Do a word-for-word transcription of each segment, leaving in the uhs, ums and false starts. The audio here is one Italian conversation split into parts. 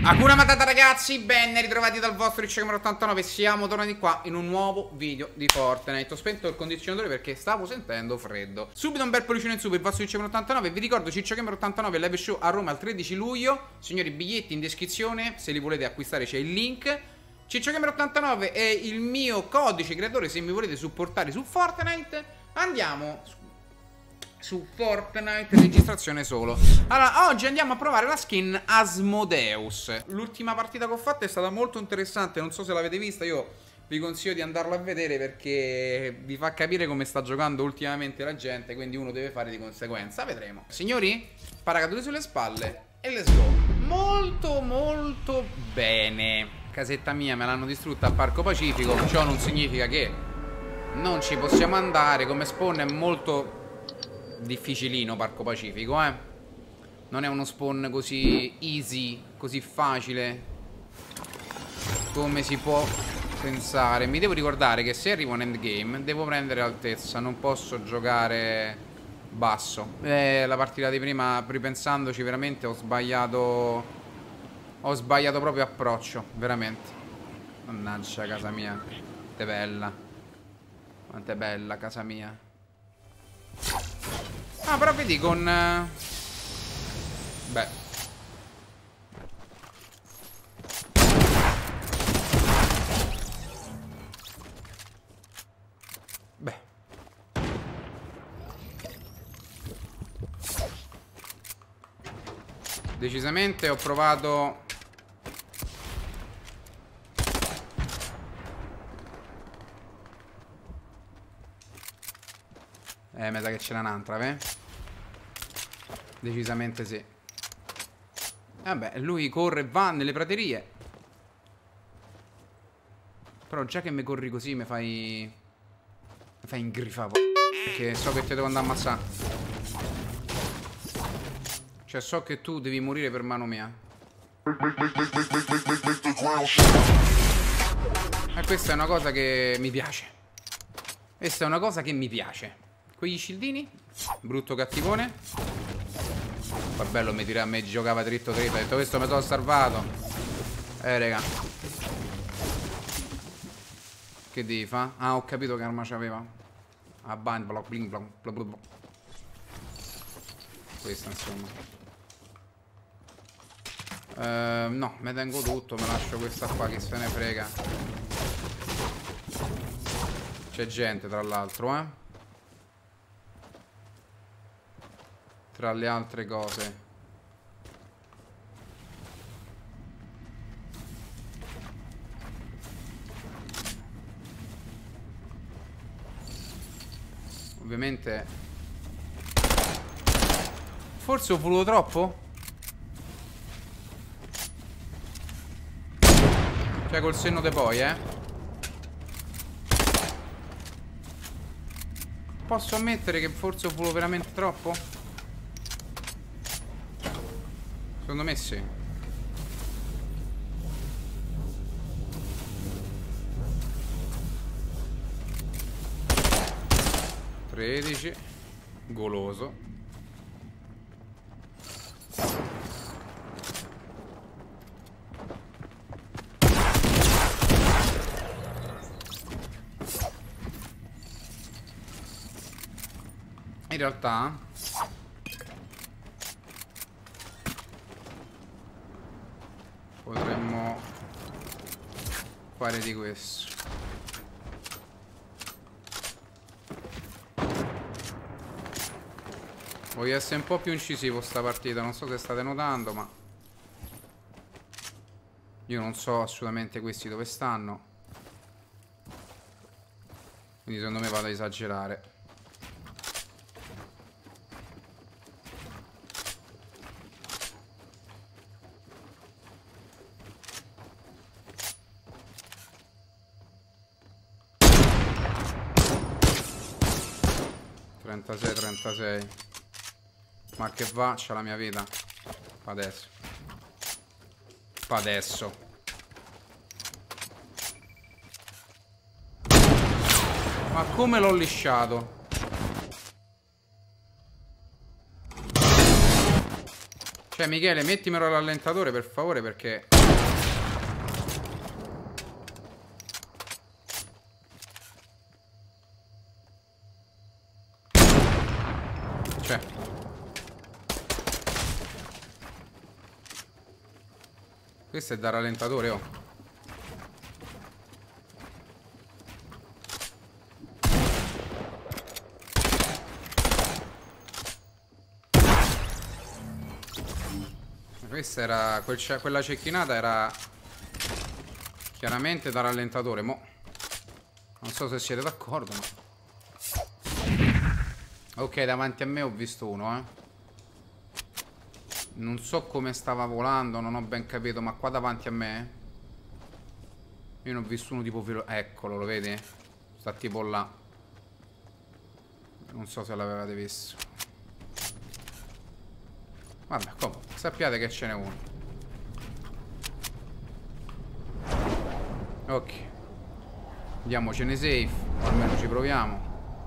Hakuna Matata ragazzi, ben ritrovati dal vostro Iccegamer ottantanove. Siamo tornati qua in un nuovo video di Fortnite. Ho spento il condizionatore perché stavo sentendo freddo. Subito un bel pollicino in su per il vostro Iccegamer ottantanove. Vi ricordo Iccegamer ottantanove live show a Roma il tredici luglio. Signori, biglietti in descrizione, se li volete acquistare c'è il link. Iccegamer ottantanove è il mio codice creatore se mi volete supportare su Fortnite. Andiamo su Fortnite, registrazione solo. Allora, oggi andiamo a provare la skin Asmodeus. L'ultima partita che ho fatto è stata molto interessante. Non so se l'avete vista, io vi consiglio di andarla a vedere perché vi fa capire come sta giocando ultimamente la gente. Quindi uno deve fare di conseguenza. Vedremo. Signori, paracadute sulle spalle e let's go. Molto molto bene. Casetta mia me l'hanno distrutta a Parco Pacifico. Ciò non significa che non ci possiamo andare. Come spawn è molto difficilino Parco Pacifico, eh. Non è uno spawn così easy, così facile come si può pensare. Mi devo ricordare che se arrivo in endgame devo prendere altezza, non posso giocare basso. Eh, la partita di prima, ripensandoci, veramente ho sbagliato. Ho sbagliato proprio approccio, veramente. Mannaggia casa mia. Quanto è bella. Quanto è bella casa mia. Ah, però vedi con... Beh. Beh. Decisamente ho provato... Eh, mi sa che c'era un'altra, eh? Decisamente sì. Vabbè, lui corre e va nelle praterie. Però già che mi corri così mi fai... Mi fai ingrifare. Perché so che ti devo andare a ammazzare. Cioè so che tu devi morire per mano mia. E questa è una cosa che mi piace. Questa è una cosa che mi piace. Quegli scildini, brutto cattivone. Fa bello, mi tira, me giocava dritto dritto. Ha detto questo mi sono salvato. Eh raga. Che devi fa? Ah, ho capito che arma c'aveva. Ah, bind, block, bling, block, block, block. Questa insomma. uh, No, mi tengo tutto. Me lascio questa qua, che se ne frega. C'è gente tra l'altro, eh. Tra le altre cose. Ovviamente forse ho voluto troppo. Cioè col senno de poi, eh. Posso ammettere che forse ho voluto veramente troppo. Secondo me sì. tredici. Goloso. In realtà potremmo fare di questo. Voglio essere un po' più incisivo sta partita. Non so se state notando, ma io non so assolutamente questi dove stanno. Quindi secondo me vado ad esagerare. trentasei trentasei. Ma che va, c'ha la mia vita. Pa' adesso. Pa' adesso. Ma come l'ho lisciato? Cioè, Michele, mettimelo all'allentatore per favore, perché... Cioè... Questo è da rallentatore, oh. Questa era... Quel, quella cecchinata era... Chiaramente da rallentatore, mo. Non so se siete d'accordo, ma... Ok, davanti a me ho visto uno, eh. Non so come stava volando, non ho ben capito, ma qua davanti a me... Io non ho visto uno tipo... Velo... Eccolo, lo vedi? Sta tipo là. Non so se l'avevate visto. Vabbè, comunque, sappiate che ce n'è uno. Ok. Andiamocene safe, o almeno ci proviamo.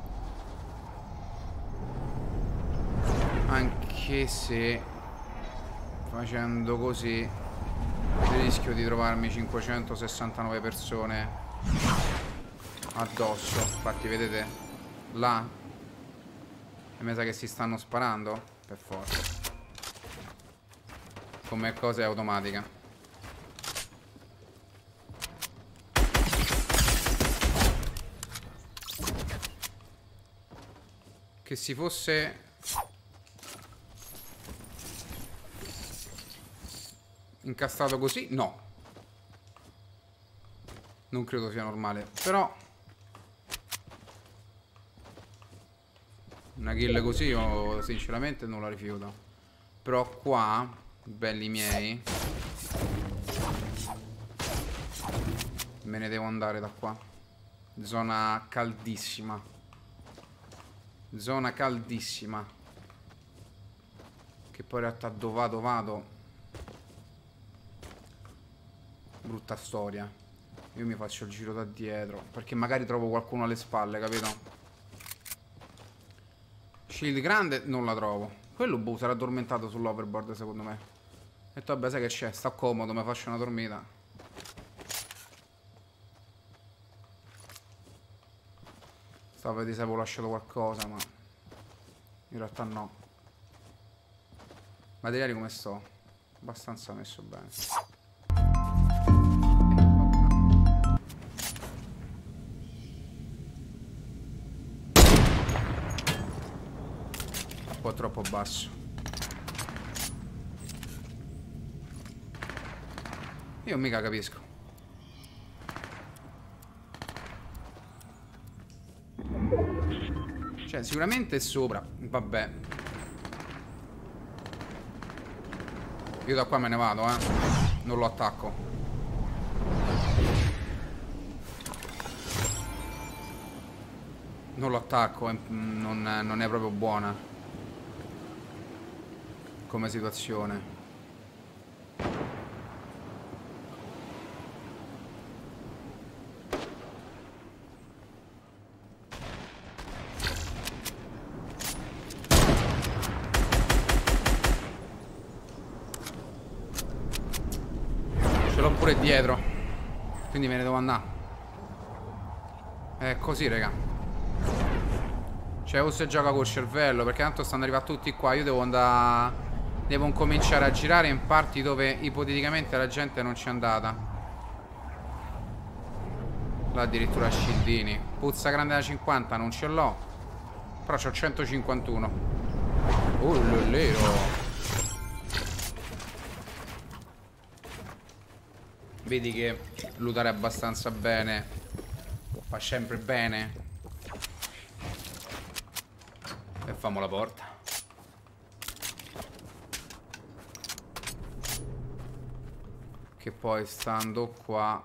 Anche se facendo così rischio di trovarmi cinquecentosessantanove persone addosso. Infatti vedete là, e mi sa che si stanno sparando per forza. Come cosa è automatica. Che si fosse incastrato così, no. Non credo sia normale. Però una kill così io sinceramente non la rifiuto. Però qua, belli miei, me ne devo andare da qua. Zona caldissima. Zona caldissima. Che poi in realtà dove vado vado. Brutta storia. Io mi faccio il giro da dietro, perché magari trovo qualcuno alle spalle, capito? Shield grande non la trovo. Quello boh sarà addormentato sull'overboard secondo me. E vabbè, sai che c'è? Sta comodo, mi faccio una dormita. Stavo a vedere se avevo lasciato qualcosa, ma in realtà no. Materiali come sto? Abbastanza messo bene. Un po' troppo basso. Io mica capisco. Cioè, sicuramente è sopra. Vabbè. Io da qua me ne vado, eh. Non lo attacco. Non lo attacco. Non, non è proprio buona come situazione. Ce l'ho pure dietro, quindi me ne devo andare. È così, raga. Cioè, o se gioca col cervello, perché tanto stanno arrivando tutti qua. Io devo andare. Devo incominciare a girare in parti dove ipoteticamente la gente non c'è andata. Là addirittura scildini. Puzza grande da cinquanta non ce l'ho, però c'ho centocinquantuno. Oh lellero. Vedi che lootare abbastanza bene fa sempre bene. E famo la porta. Che poi stando qua,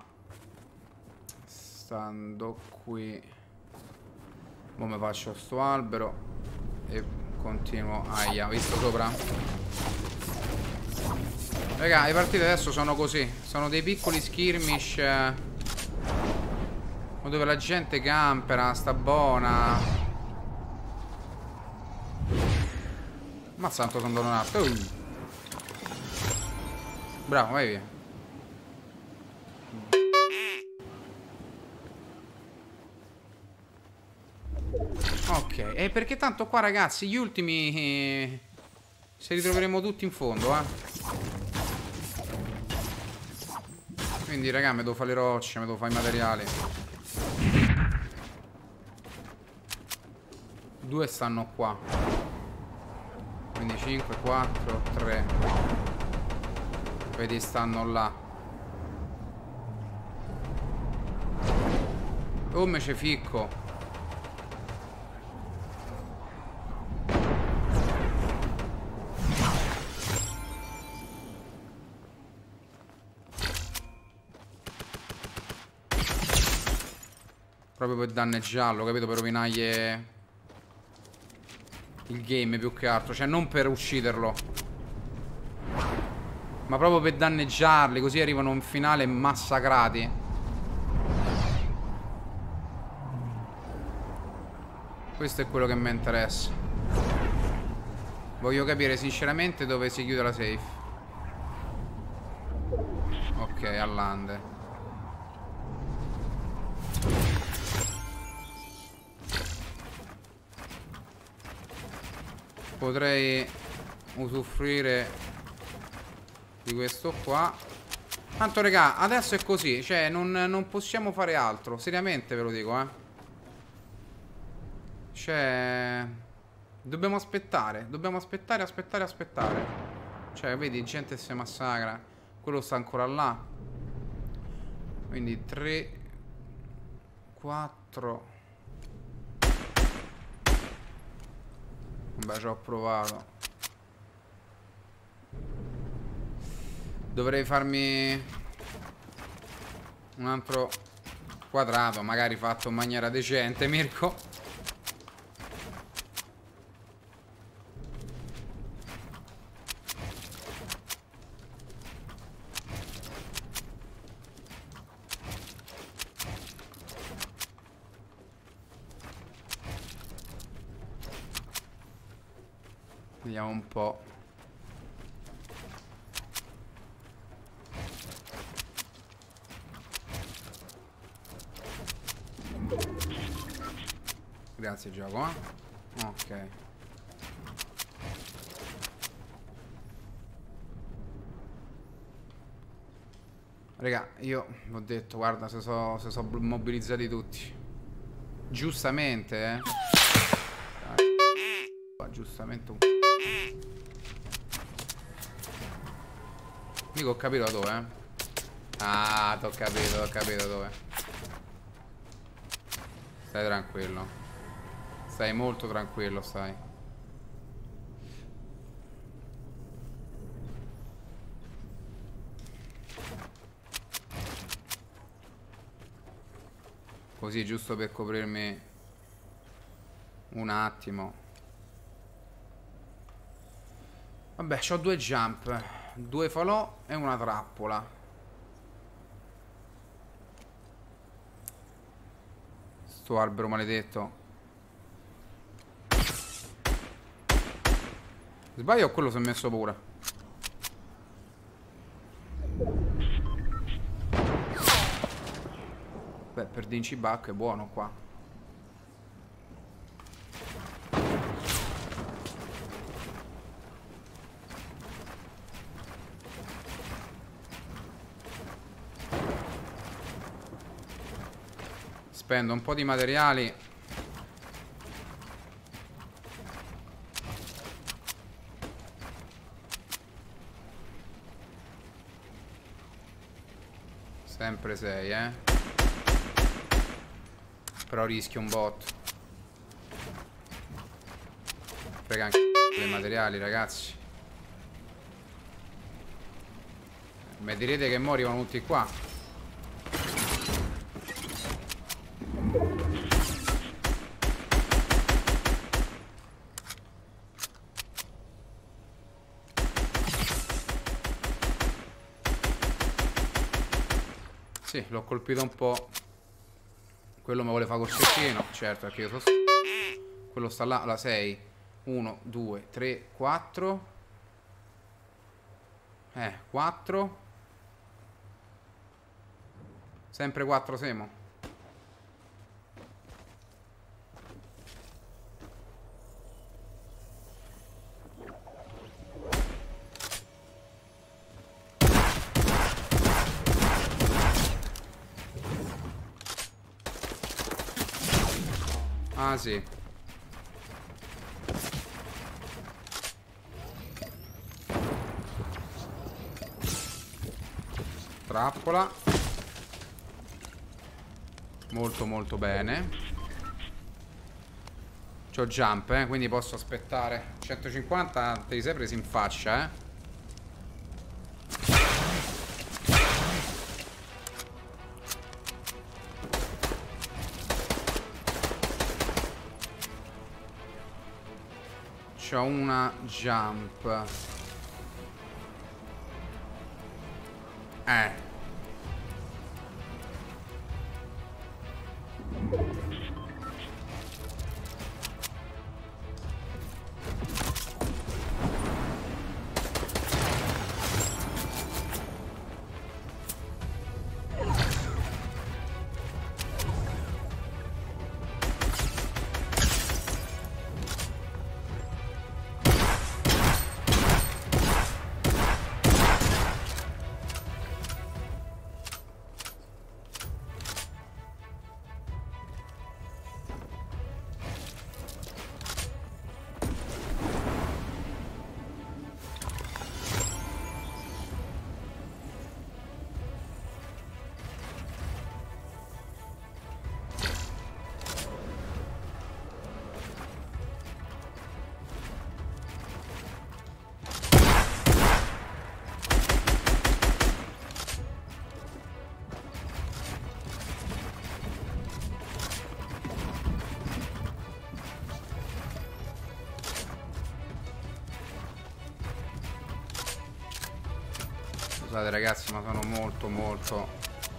stando qui, mo mi faccio sto albero e continuo. Aia, visto sopra? Raga, le partite adesso sono così. Sono dei piccoli skirmish, eh, dove la gente campera, sta buona. Ma santo sono donato. uh. Bravo, vai via. Ok, e perché tanto qua ragazzi gli ultimi eh, se li troveremo tutti in fondo, eh. Quindi raga, mi devo fare le rocce, mi devo fare i materiali. Due stanno qua. Quindi cinque, quattro, tre. Vedi, stanno là. Oh, me c'è ficco. Proprio per danneggiarlo, capito? Per rovinargli il game più che altro. Cioè non per ucciderlo, ma proprio per danneggiarli. Così arrivano in finale massacrati. Questo è quello che mi interessa. Voglio capire sinceramente dove si chiude la safe. Ok, all'ande. Potrei usufruire di questo qua. Tanto regà, adesso è così. Cioè non, non possiamo fare altro. Seriamente ve lo dico, eh. Cioè dobbiamo aspettare. Dobbiamo aspettare, aspettare, aspettare. Cioè vedi, gente si massacra. Quello sta ancora là. Quindi tre quattro. Vabbè, ci ho provato. Dovrei farmi un altro quadrato, magari fatto in maniera decente, Mirko. Vediamo un po'. Grazie gioco, eh? Ok. Raga, io vi ho detto, guarda, se sono se so mobilizzati tutti. Giustamente, eh? Dai. Giustamente un... Mica ho capito dove, eh? Ah, t'ho capito, t'ho capito dove. Stai tranquillo. Stai molto tranquillo, stai. Così, giusto per coprirmi un attimo. Vabbè, c'ho due jump, due falò e una trappola. Sto albero maledetto. Sbaglio o quello si è messo pure? Beh, per Dincibacco è buono qua. Spendo un po' di materiali. Sempre sei, eh. Però rischio un bot. Frega anche dei materiali, ragazzi. Mi direte che mo arrivano tutti qua. Sì, l'ho colpito un po'. Quello mi vuole fare col cecchino. Certo, perché io so. Quello sta là, la sei. uno, due, tre, quattro. Eh, quattro. Sempre quattro semo. Ah, sì. Trappola. Molto molto bene. C'ho jump, eh, quindi posso aspettare. centocinquanta te li sei presi in faccia, eh. C'ho una jump. Eh. Scusate ragazzi, ma sono molto molto...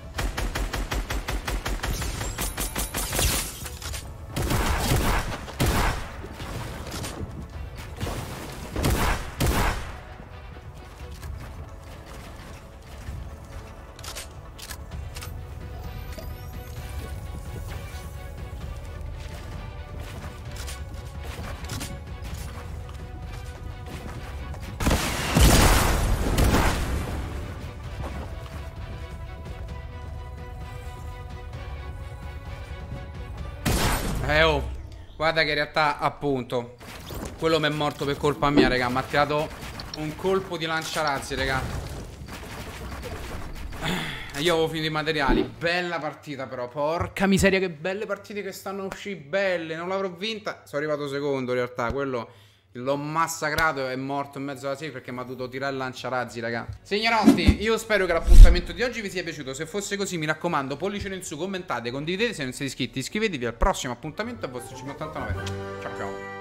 Eh oh, guarda che in realtà appunto quello mi è morto per colpa mia, raga. Mi ha tirato un colpo di lanciarazzi, raga. Io avevo finito i materiali. Bella partita però, porca miseria, che belle partite che stanno uscendo. Belle, non l'avrò vinta. Sono arrivato secondo in realtà. Quello l'ho massacrato e è morto in mezzo alla safe perché mi ha dovuto tirare il lanciarazzi, raga. Signorotti, io spero che l'appuntamento di oggi vi sia piaciuto. Se fosse così, mi raccomando, pollice in su, commentate, condividete. Se non siete iscritti, iscrivetevi al prossimo appuntamento a vostro cinquantanove. Ciao ciao.